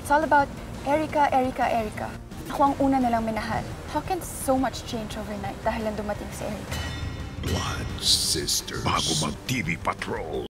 It's all about Erica, Erica, Erica. Ako ang una nilang minahal. How can so much change overnight dahil lang dumating si Erica? Blood Sisters. Bago mag-TV Patrol.